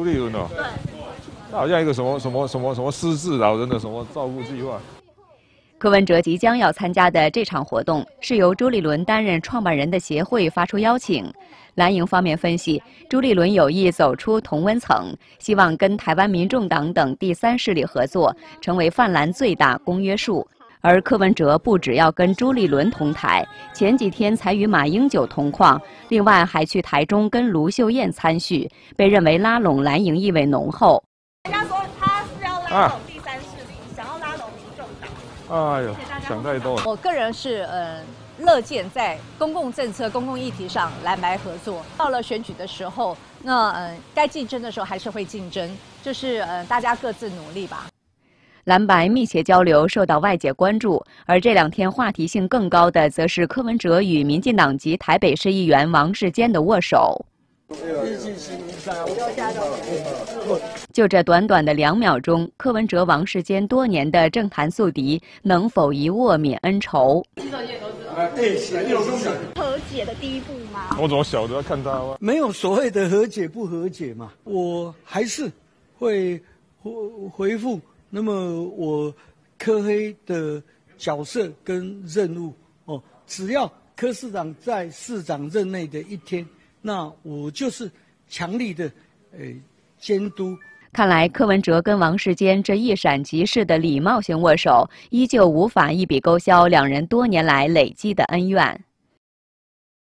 立伦哦，对，他好像一个什么失智老人的什么照顾计划。 柯文哲即将要参加的这场活动，是由朱立伦担任创办人的协会发出邀请。蓝营方面分析，朱立伦有意走出同温层，希望跟台湾民众党等第三势力合作，成为泛蓝最大公约数。而柯文哲不只要跟朱立伦同台，前几天才与马英九同框，另外还去台中跟卢秀燕参叙，被认为拉拢蓝营意味浓厚。 人家说他是要拉拢第三势力，想要拉拢民众党。 哎呦，想太多了。 我个人是乐见在公共政策、公共议题上蓝白合作。到了选举的时候，那该竞争的时候还是会竞争，就是大家各自努力吧。 蓝白密切交流受到外界关注，而这两天话题性更高的，则是柯文哲与民进党籍台北市议员王世坚的握手。就这短短的2秒钟，柯文哲、王世坚多年的政坛宿敌，能否一握泯恩仇？ 和解的第一步吗？ 我怎么晓得要看他吗？ 没有所谓的和解不和解嘛，我还是会回复。那么我柯黑的角色跟任务哦，只要柯市长在市长任内的一天，那我就是强力的监督。 看来柯文哲跟王世坚这一闪即逝的礼貌性握手，依旧无法一笔勾销两人多年来累积的恩怨。